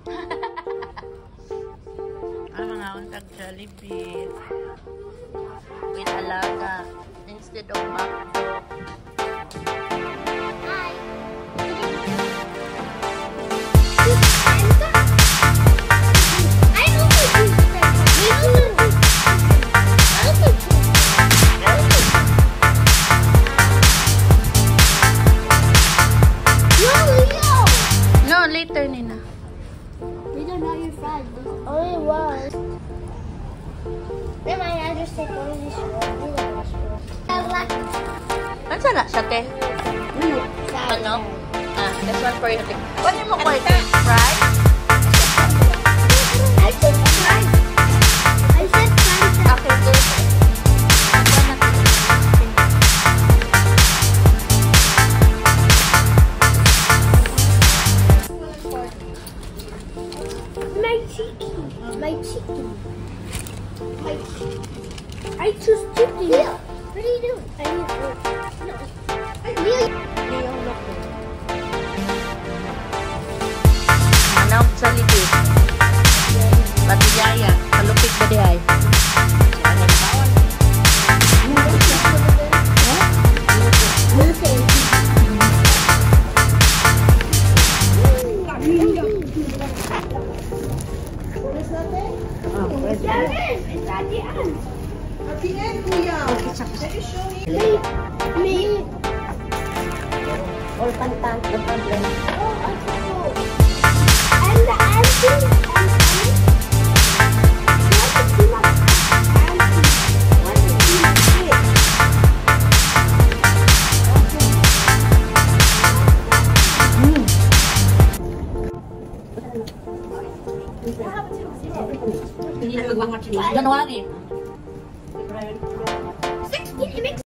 Ang mga untag Jollibee with alaga instead of McDo. No, later, Nina. We don't know your friend. Oh, it was. Then I understand what is this one. Ano na siya, te? Ano? This one for you. Pwede mo ko ito? Fry? I said fries. I said fries. Okay, good. My chicken. My chicken. My chicken. I choose chicken. Yeah. What are you doing? I need food. No. Leo, look. Manawag sa likid. Batiyaya. Kalupit ba di ay? It's at the end. At the end, Kuya. Let me show you. Me. Or pantan. No problem. Oh, I know. And the auntie. January. 16 mix.